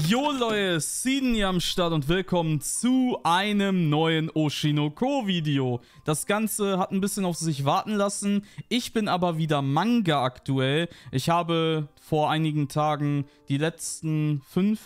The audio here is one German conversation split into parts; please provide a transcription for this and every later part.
Jo Leute, Siden hier am Start und willkommen zu einem neuen Oshinoko Video. Das Ganze hat ein bisschen auf sich warten lassen. Ich bin aber wieder Manga aktuell. Ich habe vor einigen Tagen die letzten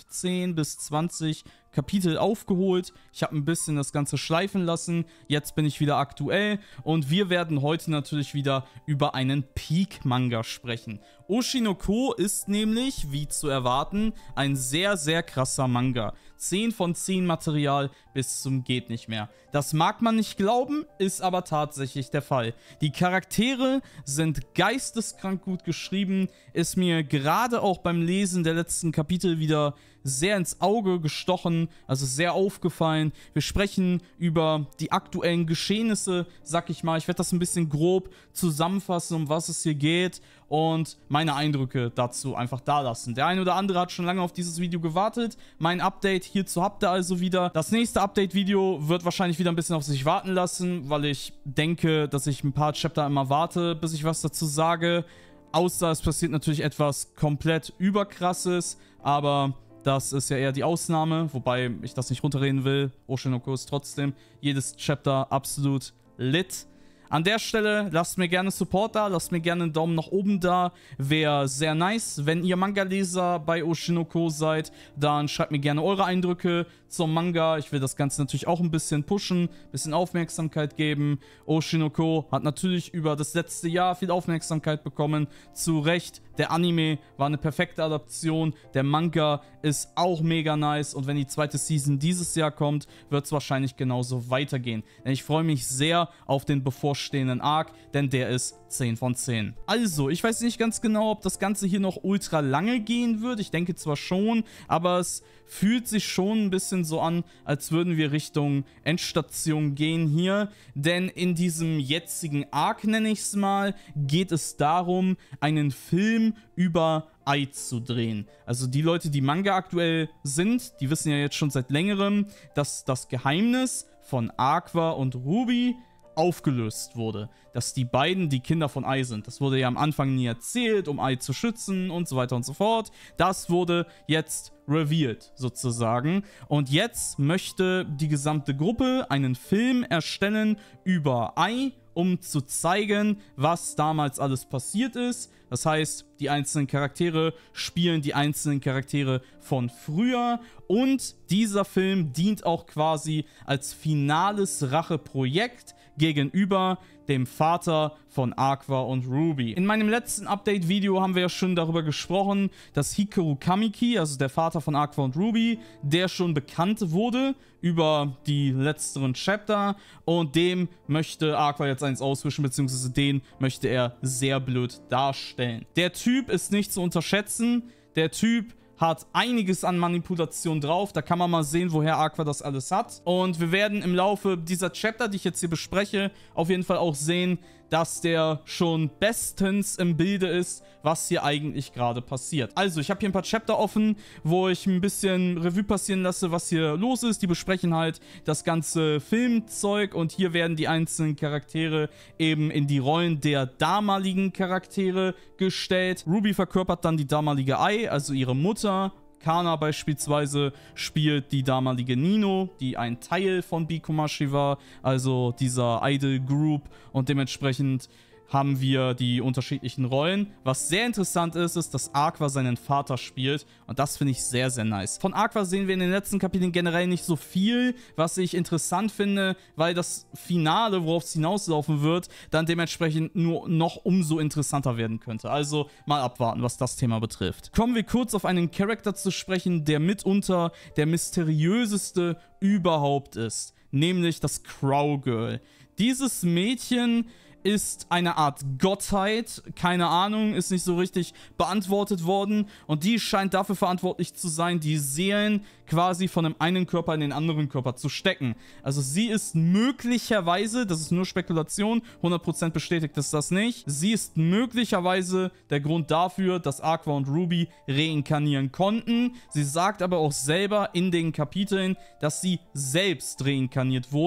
15 bis 20 Kapitel aufgeholt. Ich habe ein bisschen das Ganze schleifen lassen. Jetzt bin ich wieder aktuell und wir werden heute natürlich wieder über einen Peak-Manga sprechen. Oshinoko ist nämlich, wie zu erwarten, ein sehr, sehr krasser Manga. 10 von 10 Material bis zum geht nicht mehr. Das mag man nicht glauben, ist aber tatsächlich der Fall. Die Charaktere sind geisteskrank gut geschrieben, ist mir gerade auch beim Lesen der letzten Kapitel wieder sehr ins Auge gestochen, also sehr aufgefallen. Wir sprechen über die aktuellen Geschehnisse, sag ich mal. Ich werde das ein bisschen grob zusammenfassen, um was es hier geht und meine Eindrücke dazu einfach da lassen. Der eine oder andere hat schon lange auf dieses Video gewartet. Mein Update hierzu habt ihr also wieder. Das nächste Update-Video wird wahrscheinlich wieder ein bisschen auf sich warten lassen, weil ich denke, dass ich ein paar Chapter immer warte, bis ich was dazu sage. Außer es passiert natürlich etwas komplett überkrasses, aber das ist ja eher die Ausnahme, wobei ich das nicht runterreden will. Oshinoko ist trotzdem jedes Chapter absolut lit. An der Stelle lasst mir gerne Support da, lasst mir gerne einen Daumen nach oben da. Wäre sehr nice. Wenn ihr Manga-Leser bei Oshinoko seid, dann schreibt mir gerne eure Eindrücke zum Manga. Ich will das Ganze natürlich auch ein bisschen pushen, ein bisschen Aufmerksamkeit geben. Oshinoko hat natürlich über das letzte Jahr viel Aufmerksamkeit bekommen. Zu Recht. Der Anime war eine perfekte Adaption. Der Manga ist auch mega nice. Und wenn die zweite Season dieses Jahr kommt, wird es wahrscheinlich genauso weitergehen. Denn ich freue mich sehr auf den bevorstehenden Arc, denn der ist 10 von 10. Also, ich weiß nicht ganz genau, ob das Ganze hier noch ultra lange gehen wird. Ich denke zwar schon, aber es fühlt sich schon ein bisschen so an, als würden wir Richtung Endstation gehen hier. Denn in diesem jetzigen Arc, nenne ich es mal, geht es darum, einen Film über Ai zu drehen. Also die Leute, die Manga aktuell sind, die wissen ja jetzt schon seit längerem, dass das Geheimnis von Aqua und Ruby aufgelöst wurde. Dass die beiden die Kinder von Ai sind. Das wurde ja am Anfang nie erzählt, um Ai zu schützen und so weiter und so fort. Das wurde jetzt revealed, sozusagen. Und jetzt möchte die gesamte Gruppe einen Film erstellen über Ai, um zu zeigen, was damals alles passiert ist. Das heißt, die einzelnen Charaktere spielen die einzelnen Charaktere von früher. Und dieser Film dient auch quasi als finales Racheprojekt gegenüber dem Vater von Aqua und Ruby. In meinem letzten Update-Video haben wir ja schon darüber gesprochen, dass Hikaru Kamiki, also der Vater von Aqua und Ruby, der schon bekannt wurde über die letzteren Chapter und dem möchte Aqua jetzt eins auswischen, beziehungsweise den möchte er sehr blöd darstellen. Der Typ ist nicht zu unterschätzen. Der Typ hat einiges an Manipulation drauf. Da kann man mal sehen, woher Aqua das alles hat. Und wir werden im Laufe dieser Chapter, die ich jetzt hier bespreche, auf jeden Fall auch sehen, dass der schon bestens im Bilde ist, was hier eigentlich gerade passiert. Also, ich habe hier ein paar Chapter offen, wo ich ein bisschen Revue passieren lasse, was hier los ist. Die besprechen halt das ganze Filmzeug und hier werden die einzelnen Charaktere eben in die Rollen der damaligen Charaktere gestellt. Ruby verkörpert dann die damalige Ai, also ihre Mutter. Kana beispielsweise spielt die damalige Nino, die ein Teil von Bikomashi war, also dieser Idol Group, und dementsprechend haben wir die unterschiedlichen Rollen. Was sehr interessant ist, ist, dass Aqua seinen Vater spielt und das finde ich sehr, sehr nice. Von Aqua sehen wir in den letzten Kapiteln generell nicht so viel, was ich interessant finde, weil das Finale, worauf es hinauslaufen wird, dann dementsprechend nur noch umso interessanter werden könnte. Also mal abwarten, was das Thema betrifft. Kommen wir kurz auf einen Charakter zu sprechen, der mitunter der mysteriöseste überhaupt ist, nämlich das Crow Girl. Dieses Mädchen ist eine Art Gottheit, keine Ahnung, ist nicht so richtig beantwortet worden und die scheint dafür verantwortlich zu sein, die Seelen quasi von dem einen Körper in den anderen Körper zu stecken. Also sie ist möglicherweise, das ist nur Spekulation, 100% bestätigt ist das nicht, sie ist möglicherweise der Grund dafür, dass Aqua und Ruby reinkarnieren konnten. Sie sagt aber auch selber in den Kapiteln, dass sie selbst reinkarniert wurde,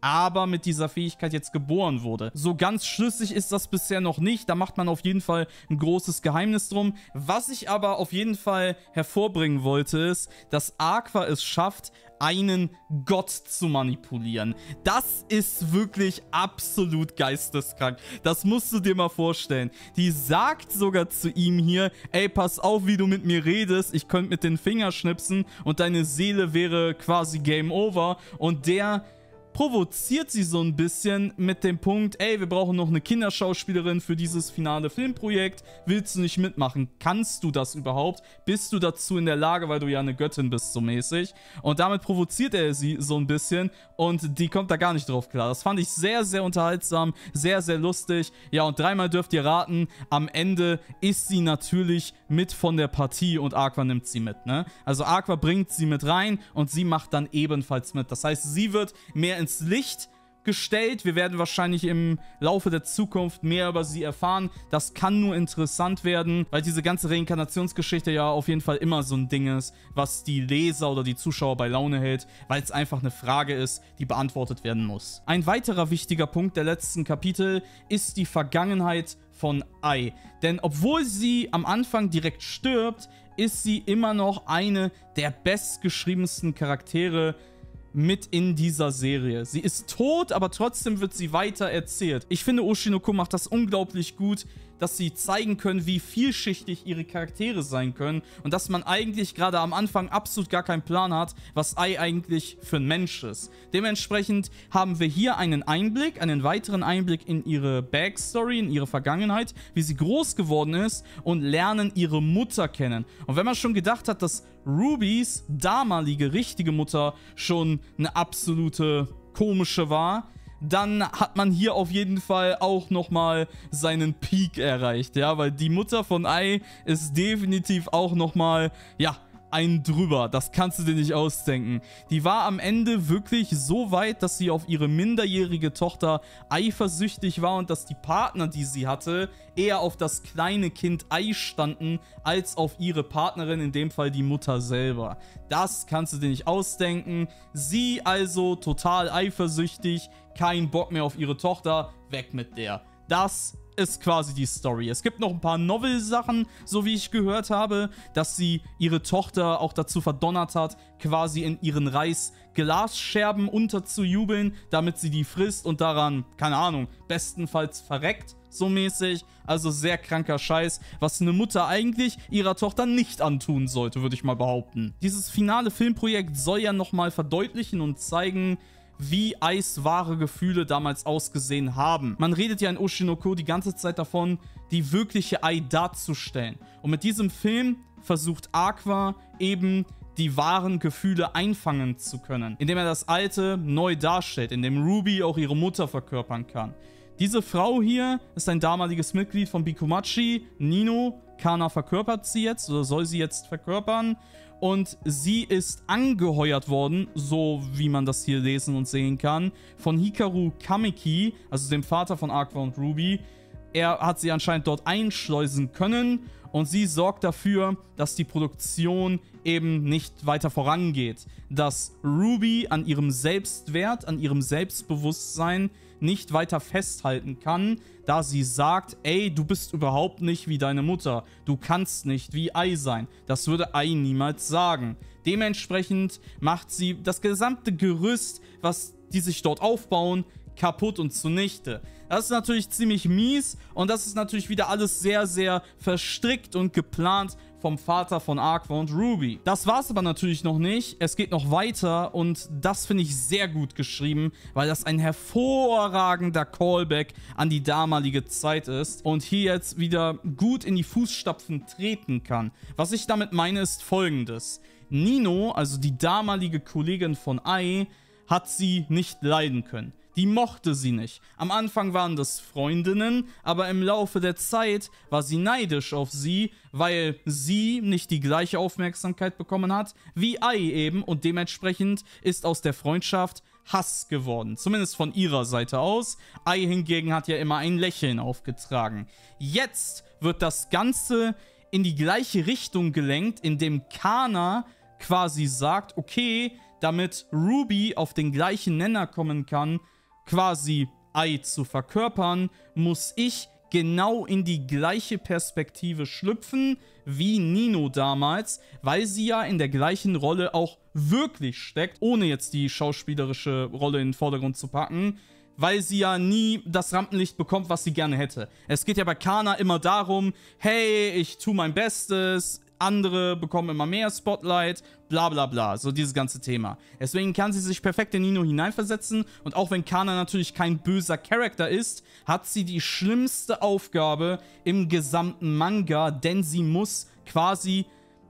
aber mit dieser Fähigkeit jetzt geboren wurde. So ganz schlüssig ist das bisher noch nicht. Da macht man auf jeden Fall ein großes Geheimnis drum. Was ich aber auf jeden Fall hervorbringen wollte, ist, dass Aqua es schafft, einen Gott zu manipulieren. Das ist wirklich absolut geisteskrank. Das musst du dir mal vorstellen. Die sagt sogar zu ihm hier, ey, pass auf, wie du mit mir redest. Ich könnte mit den Fingern schnipsen und deine Seele wäre quasi Game Over. Und der provoziert sie so ein bisschen mit dem Punkt, ey, wir brauchen noch eine Kinderschauspielerin für dieses finale Filmprojekt. Willst du nicht mitmachen? Kannst du das überhaupt? Bist du dazu in der Lage, weil du ja eine Göttin bist, so mäßig? Und damit provoziert er sie so ein bisschen und die kommt da gar nicht drauf klar. Das fand ich sehr, sehr unterhaltsam, sehr, sehr lustig. Ja, und dreimal dürft ihr raten, am Ende ist sie natürlich mit von der Partie und Aqua nimmt sie mit, ne? Also Aqua bringt sie mit rein und sie macht dann ebenfalls mit. Das heißt, sie wird mehr ins Licht gestellt. Wir werden wahrscheinlich im Laufe der Zukunft mehr über sie erfahren. Das kann nur interessant werden, weil diese ganze Reinkarnationsgeschichte ja auf jeden Fall immer so ein Ding ist, was die Leser oder die Zuschauer bei Laune hält, weil es einfach eine Frage ist, die beantwortet werden muss. Ein weiterer wichtiger Punkt der letzten Kapitel ist die Vergangenheit von Ai. Denn obwohl sie am Anfang direkt stirbt, ist sie immer noch eine der bestgeschriebensten Charaktere mit in dieser Serie. Sie ist tot, aber trotzdem wird sie weiter erzählt. Ich finde, Oshinoko macht das unglaublich gut, dass sie zeigen können, wie vielschichtig ihre Charaktere sein können und dass man eigentlich gerade am Anfang absolut gar keinen Plan hat, was Ai eigentlich für ein Mensch ist. Dementsprechend haben wir hier einen Einblick, einen weiteren Einblick in ihre Backstory, in ihre Vergangenheit, wie sie groß geworden ist und lernen ihre Mutter kennen. Und wenn man schon gedacht hat, dass Rubys damalige richtige Mutter schon eine absolute komische war, dann hat man hier auf jeden Fall auch nochmal seinen Peak erreicht, ja, weil die Mutter von Ai ist definitiv auch nochmal, ja, ein drüber. Das kannst du dir nicht ausdenken. Die war am Ende wirklich so weit, dass sie auf ihre minderjährige Tochter eifersüchtig war und dass die Partner, die sie hatte, eher auf das kleine Kind Ai standen, als auf ihre Partnerin, in dem Fall die Mutter selber. Das kannst du dir nicht ausdenken. Sie also total eifersüchtig, kein Bock mehr auf ihre Tochter, weg mit der. Das ist quasi die Story. Es gibt noch ein paar Novel-Sachen, so wie ich gehört habe, dass sie ihre Tochter auch dazu verdonnert hat, quasi in ihren Reis Glasscherben unterzujubeln, damit sie die frisst und daran, keine Ahnung, bestenfalls verreckt, so mäßig. Also sehr kranker Scheiß, was eine Mutter eigentlich ihrer Tochter nicht antun sollte, würde ich mal behaupten. Dieses finale Filmprojekt soll ja nochmal verdeutlichen und zeigen, wie Ais wahre Gefühle damals ausgesehen haben. Man redet ja in Oshinoko die ganze Zeit davon, die wirkliche Ai darzustellen. Und mit diesem Film versucht Aqua eben die wahren Gefühle einfangen zu können, indem er das Alte neu darstellt, indem Ruby auch ihre Mutter verkörpern kann. Diese Frau hier ist ein damaliges Mitglied von Bikumachi, Nino. Kana verkörpert sie jetzt oder soll sie jetzt verkörpern. Und sie ist angeheuert worden, so wie man das hier lesen und sehen kann, von Hikaru Kameki, also dem Vater von Aqua und Ruby. Er hat sie anscheinend dort einschleusen können und sie sorgt dafür, dass die Produktion eben nicht weiter vorangeht. Dass Ruby an ihrem Selbstwert, an ihrem Selbstbewusstsein nicht weiter festhalten kann, da sie sagt, ey, du bist überhaupt nicht wie deine Mutter. Du kannst nicht wie Ai sein. Das würde Ai niemals sagen. Dementsprechend macht sie das gesamte Gerüst, was die sich dort aufbauen, kaputt und zunichte. Das ist natürlich ziemlich mies und das ist natürlich wieder alles sehr, sehr verstrickt und geplant vom Vater von Aqua und Ruby. Das war's aber natürlich noch nicht. Es geht noch weiter und das finde ich sehr gut geschrieben, weil das ein hervorragender Callback an die damalige Zeit ist und hier jetzt wieder gut in die Fußstapfen treten kann. Was ich damit meine, ist Folgendes. Nino, also die damalige Kollegin von Ai, hat sie nicht leiden können. Die mochte sie nicht. Am Anfang waren das Freundinnen, aber im Laufe der Zeit war sie neidisch auf sie, weil sie nicht die gleiche Aufmerksamkeit bekommen hat wie Ai eben und dementsprechend ist aus der Freundschaft Hass geworden. Zumindest von ihrer Seite aus. Ai hingegen hat ja immer ein Lächeln aufgetragen. Jetzt wird das Ganze in die gleiche Richtung gelenkt, indem Kana quasi sagt, okay, damit Ruby auf den gleichen Nenner kommen kann quasi Ai zu verkörpern, muss ich genau in die gleiche Perspektive schlüpfen wie Nino damals, weil sie ja in der gleichen Rolle auch wirklich steckt, ohne jetzt die schauspielerische Rolle in den Vordergrund zu packen, weil sie ja nie das Rampenlicht bekommt, was sie gerne hätte. Es geht ja bei Kana immer darum, hey, ich tue mein Bestes, andere bekommen immer mehr Spotlight, bla bla bla, so dieses ganze Thema. Deswegen kann sie sich perfekt in Nino hineinversetzen und auch wenn Kana natürlich kein böser Charakter ist, hat sie die schlimmste Aufgabe im gesamten Manga, denn sie muss quasi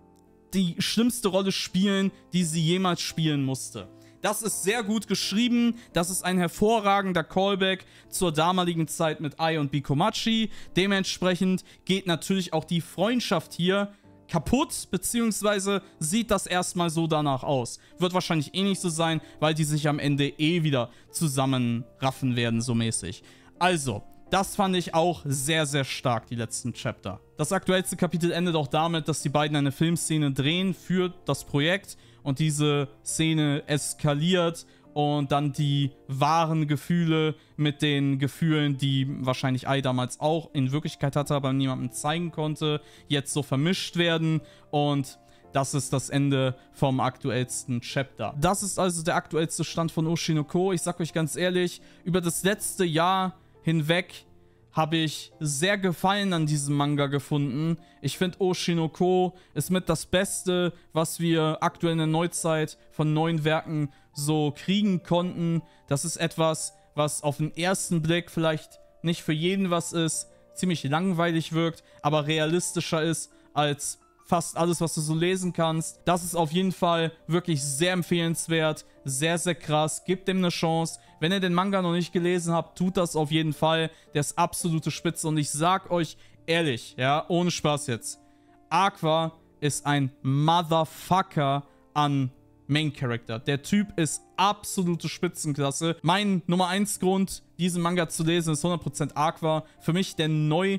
die schlimmste Rolle spielen, die sie jemals spielen musste. Das ist sehr gut geschrieben, das ist ein hervorragender Callback zur damaligen Zeit mit Ai und Bikomachi. Dementsprechend geht natürlich auch die Freundschaft hier kaputt, beziehungsweise sieht das erstmal so danach aus. Wird wahrscheinlich eh nicht so sein, weil die sich am Ende eh wieder zusammenraffen werden, so mäßig. Also, das fand ich auch sehr, sehr stark, die letzten Chapter. Das aktuellste Kapitel endet auch damit, dass die beiden eine Filmszene drehen für das Projekt und diese Szene eskaliert und dann die wahren Gefühle mit den Gefühlen, die wahrscheinlich Ai damals auch in Wirklichkeit hatte, aber niemandem zeigen konnte, jetzt so vermischt werden und das ist das Ende vom aktuellsten Chapter. Das ist also der aktuellste Stand von Oshi no Ko. Ich sag euch ganz ehrlich, über das letzte Jahr hinweg habe ich sehr Gefallen an diesem Manga gefunden. Ich finde, Oshi no Ko ist mit das Beste, was wir aktuell in der Neuzeit von neuen Werken so kriegen konnten. Das ist etwas, was auf den ersten Blick vielleicht nicht für jeden was ist, ziemlich langweilig wirkt, aber realistischer ist als fast alles, was du so lesen kannst. Das ist auf jeden Fall wirklich sehr empfehlenswert, sehr, sehr krass. Gebt dem eine Chance. Wenn ihr den Manga noch nicht gelesen habt, tut das auf jeden Fall. Der ist absolute Spitze und ich sag euch ehrlich, ja, ohne Spaß jetzt, Aqua ist ein Motherfucker an Main Character. Der Typ ist absolute Spitzenklasse. Mein Nummer 1 Grund, diesen Manga zu lesen, ist 100% Aqua. Für mich der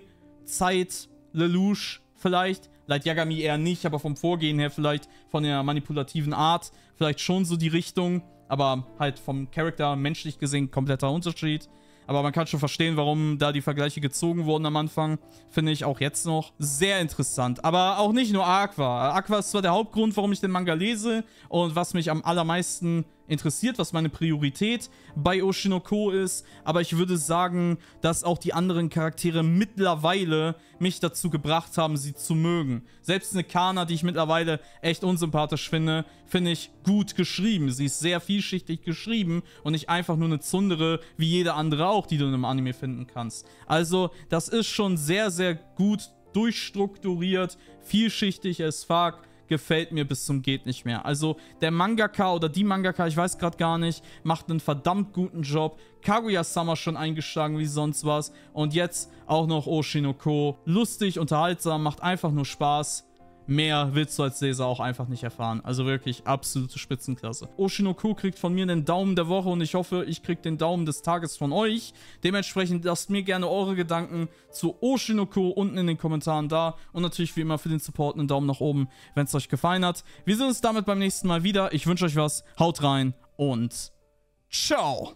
Neuzeit Lelouch vielleicht. Light Yagami eher nicht, aber vom Vorgehen her vielleicht, von der manipulativen Art, vielleicht schon so die Richtung. Aber halt vom Charakter menschlich gesehen kompletter Unterschied. Aber man kann schon verstehen, warum da die Vergleiche gezogen wurden am Anfang. Finde ich auch jetzt noch sehr interessant. Aber auch nicht nur Aqua. Aqua ist zwar der Hauptgrund, warum ich den Manga lese und was mich am allermeisten interessiert, was meine Priorität bei Oshi no Ko ist, aber ich würde sagen, dass auch die anderen Charaktere mittlerweile mich dazu gebracht haben, sie zu mögen. Selbst eine Kana, die ich mittlerweile echt unsympathisch finde, finde ich gut geschrieben. Sie ist sehr vielschichtig geschrieben und nicht einfach nur eine Tsundere wie jede andere auch, die du in einem Anime finden kannst. Also, das ist schon sehr, sehr gut durchstrukturiert, vielschichtig as fuck. Gefällt mir bis zum geht nicht mehr. Also der Mangaka oder die Mangaka, ich weiß gerade gar nicht, macht einen verdammt guten Job. Kaguya-sama schon eingeschlagen wie sonst was. Und jetzt auch noch Oshi no Ko. Lustig, unterhaltsam, macht einfach nur Spaß. Mehr willst du als Leser auch einfach nicht erfahren. Also wirklich absolute Spitzenklasse. Oshi no Ko kriegt von mir den Daumen der Woche und ich hoffe, ich kriege den Daumen des Tages von euch. Dementsprechend lasst mir gerne eure Gedanken zu Oshi no Ko unten in den Kommentaren da. Und natürlich wie immer für den Support einen Daumen nach oben, wenn es euch gefallen hat. Wir sehen uns damit beim nächsten Mal wieder. Ich wünsche euch was. Haut rein und ciao.